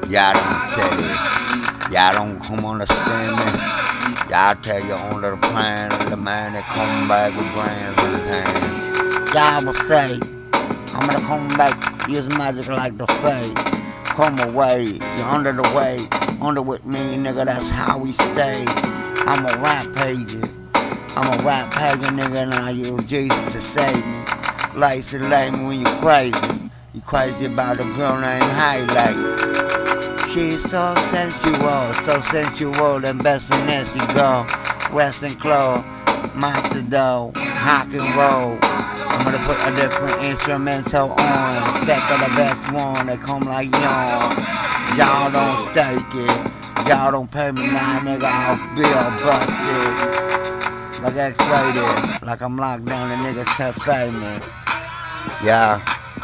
Y'all don't tell it. Y'all don't come understand me. Y'all tell your own little plan of the man that come back with grands in his hand. Y'all will say, I'm gonna come back, use magic like the Fae. Come away, you're under the weight, under with me, nigga, that's how we stay. I'm a rampager, I'm a rampager, nigga, and I use Jesus to save me. Lights and lay me when you crazy. You crazy about a girl named Highlight. She's so sensual, and best in there she go. Western Claw, mop the dough, rock and roll. I'm gonna put a different instrumental on, set for the best one, they come like yawn. Y'all don't stake it, y'all don't pay me now, nigga, I'll be all busted. Like X-rated, like I'm locked down in niggas cafe, man. Yeah.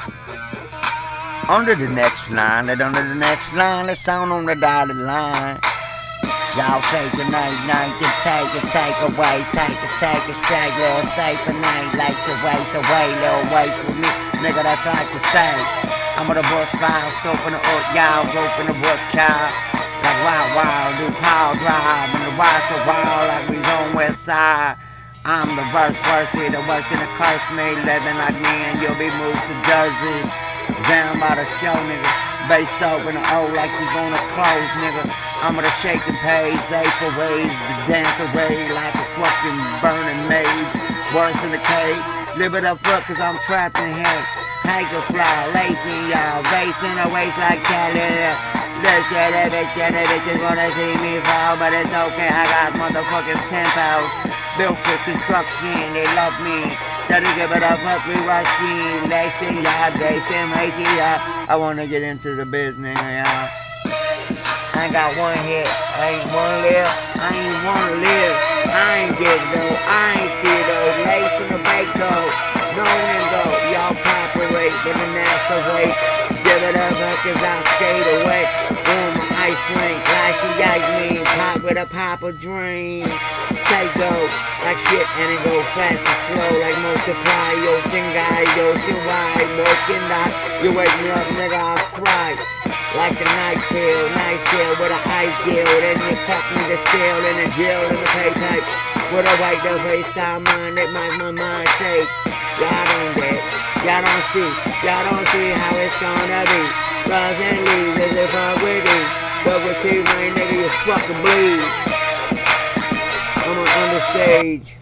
Under the next line, let's sound on the dotted line. Y'all take a night, and take away, take a shake, little safe a night, like to waste away, little wait for me, nigga, that's like to say. I'm on the bush file, soap in the hook, y'all, rope in the book, child. Like wild, do power drive, and the wild to wild, like we on west side. I'm the worst, with the worst in the curse, me, living like me, and you'll be moved to Jersey. Down by the show, nigga. Bass up in the O like you gonna close, nigga. I'm gonna shake the page, safe away, the dance away like a fucking burning maze. Worse in the cave, live it up, cause I'm trapped in hell. Take a fly, lacing y'all, racing the waist like Cali. Look at it, bitches wanna see me fall, but it's okay, I got motherfucking 10 pounds. Built for construction, they love me. Gotta give it up, we rushing. Lacing y'all, racing, y'all. I wanna get into the business, y'all. I ain't got one hit, I ain't one live, I ain't wanna live. I ain't get though, I ain't see those. Lacing the bake though, no and go. Y'all operate with the NASA weight. Give it up, cause I'll skate away. On my ice rink, like she got me. Pop with a pop a dream. Take go, like shit, and it go fast and slow. Like multiply, yo, thing guy, yo, shit wide. Working out, you wake me up, nigga, I'll fry. Like a night tail with a high gill. Then you cut me the steel in the jail in the pay type. With a white the FaceTime mind that makes my mind shake. Y'all don't get, y'all don't see how it's gonna be. Rise and leave, as if I'm with you. But with you, my nigga, you fucking bleed. I'm on the stage.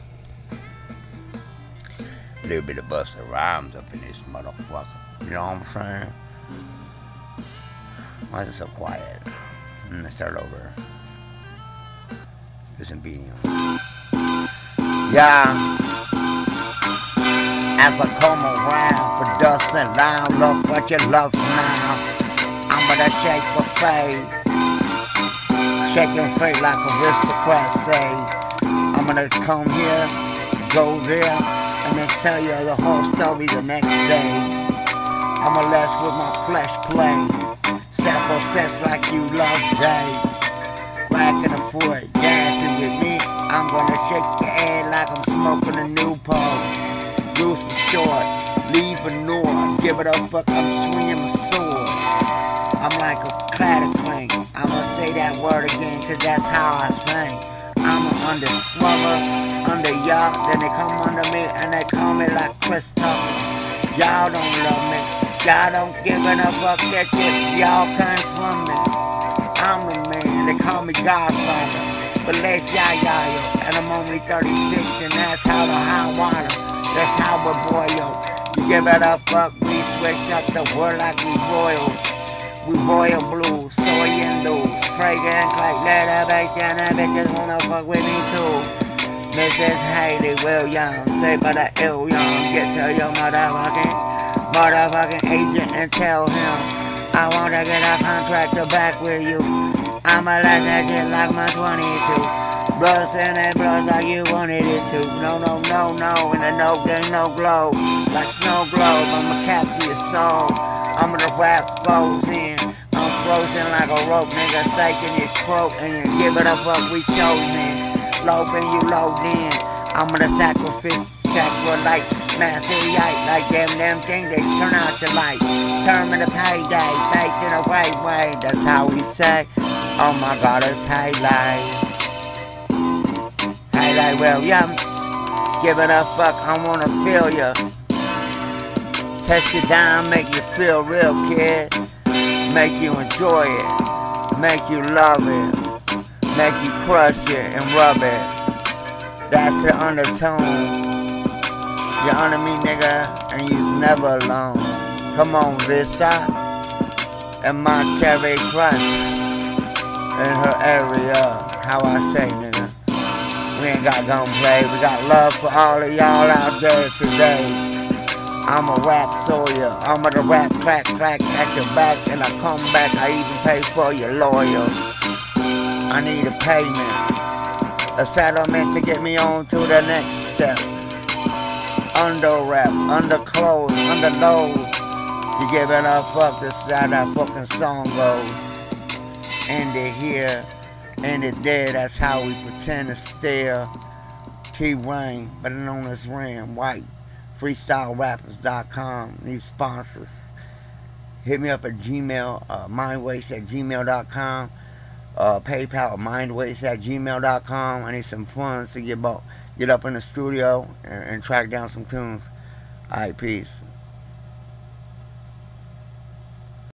Little bit of Busta Rhymes up in this motherfucker. You know what I'm saying? Why is it so quiet? Let's start over. Listen, beating. Yeah. As I come around for dust and lime, look what you love now. I'm gonna shake a fade. Shaking fade like aristocrat say. I'm gonna come here, go there, and then tell you the whole story the next day. I'ma let with my flesh play. Sample sets like you love days. Racking a foot, dancing with me. I'm gonna shake your head like I'm smoking a new pole. Loose and short, leave a north. Give it a fuck, I'm swinging my sword. I'm like a clatter clank. I'ma say that word again, cause that's how I think. I'm an undiscover, under y'all, then they come under me and they call me like Chris Tucker. Y'all don't love me, y'all don't give it a fuck that shit, y'all come from me. I'm the man, they call me Godfather, but let's y'all, and I'm only 36 and that's how the high water, that's how we boil. You give it a fuck, we switch up the word like we royal. We royal blues, soy and loose, fragrant like leather, bacon, and bitches wanna fuck with me too. Mrs. Haley Williams, say by the ill young, get to your motherfucking agent and tell him I wanna get a contractor back with you. I'ma let that shit like my 22. Bloods and that blood like you wanted it to. No, and the no game, no glow. Like snow globe, I'ma capture your soul. I'm gonna wrap foes in. I'm frozen like a rope, nigga, shaking your throat and you give it a fuck, we chosen. Low and you load in. I'm gonna sacrifice, like massive yike, like them things, they turn out your light. Turn me to payday, making a way, that's how we say. Oh my God, it's highlight. Highlight Williams. Giving a fuck, I wanna feel ya. Test you down, make you feel real, kid. Make you enjoy it. Make you love it. Make you crush it and rub it. That's the undertone. You're under me, nigga, and you's never alone. Come on, Visa. And my cherry crush in her area. How I say, nigga. We ain't got gunplay. We got love for all of y'all out there today. I'm a rap sawyer. I'm gonna rap clack at your back, and I come back. I even pay for your lawyer. I need a payment, a settlement to get me on to the next step. Under rap, under clothes, under load. You giving a fuck, this is how that fucking song goes. End it here, end it there, that's how we pretend to stare. T-Rain, better known as Ram White. FreestyleRappers.com, need sponsors. Hit me up at Gmail, mindwaste@gmail.com. PayPal, mindwaste@gmail.com. I need some funds to get up in the studio and track down some tunes. Alright, peace.